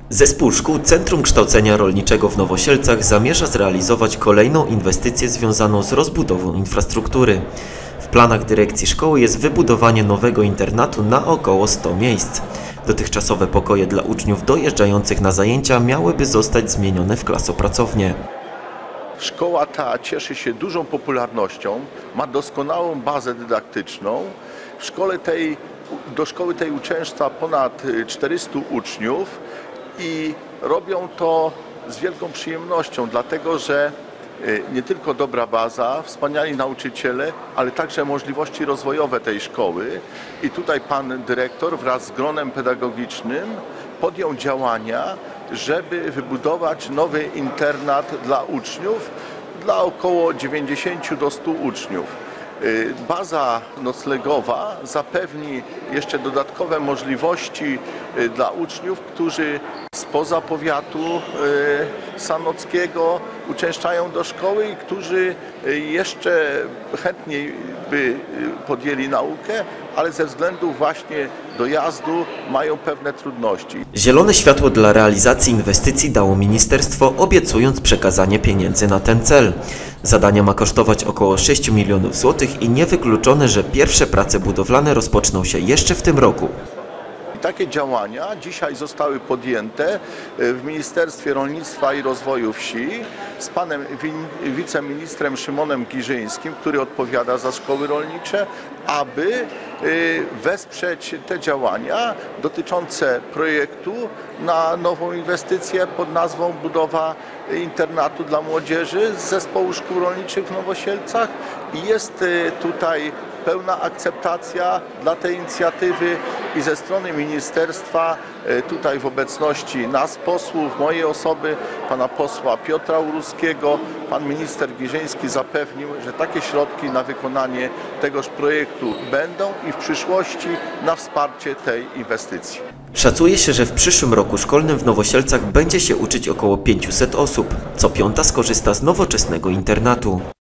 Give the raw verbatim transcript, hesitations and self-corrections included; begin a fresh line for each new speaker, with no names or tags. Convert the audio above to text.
Zespół Szkół Centrum Kształcenia Rolniczego w Nowosielcach zamierza zrealizować kolejną inwestycję związaną z rozbudową infrastruktury. W planach dyrekcji szkoły jest wybudowanie nowego internatu na około sto miejsc. Dotychczasowe pokoje dla uczniów dojeżdżających na zajęcia miałyby zostać zmienione w klasopracownie.
Szkoła ta cieszy się dużą popularnością, ma doskonałą bazę dydaktyczną. W szkole tej, do szkoły tej uczęszcza ponad czterystu uczniów i robią to z wielką przyjemnością, dlatego że nie tylko dobra baza, wspaniali nauczyciele, ale także możliwości rozwojowe tej szkoły. I tutaj pan dyrektor wraz z gronem pedagogicznym podjął działania, żeby wybudować nowy internat dla uczniów, dla około dziewięćdziesięciu do stu uczniów. Baza noclegowa zapewni jeszcze dodatkowe możliwości dla uczniów, którzy spoza powiatu sanockiego uczęszczają do szkoły i którzy jeszcze chętniej by podjęli naukę, ale ze względu właśnie dojazdu mają pewne trudności.
Zielone światło dla realizacji inwestycji dało ministerstwo, obiecując przekazanie pieniędzy na ten cel. Zadanie ma kosztować około sześciu milionów złotych i niewykluczone, że pierwsze prace budowlane rozpoczną się jeszcze w tym roku.
Takie działania dzisiaj zostały podjęte w Ministerstwie Rolnictwa i Rozwoju Wsi z panem wiceministrem Szymonem Giżyńskim, który odpowiada za szkoły rolnicze, aby wesprzeć te działania dotyczące projektu na nową inwestycję pod nazwą budowa internatu dla młodzieży z Zespołu Szkół Rolniczych w Nowosielcach. I jest tutaj pełna akceptacja dla tej inicjatywy i ze strony ministerstwa, tutaj w obecności nas posłów, mojej osoby, pana posła Piotra Uruskiego, pan minister Giżyński zapewnił, że takie środki na wykonanie tegoż projektu będą i w przyszłości na wsparcie tej inwestycji.
Szacuje się, że w przyszłym roku szkolnym w Nowosielcach będzie się uczyć około pięciuset osób. Co piąta skorzysta z nowoczesnego internatu.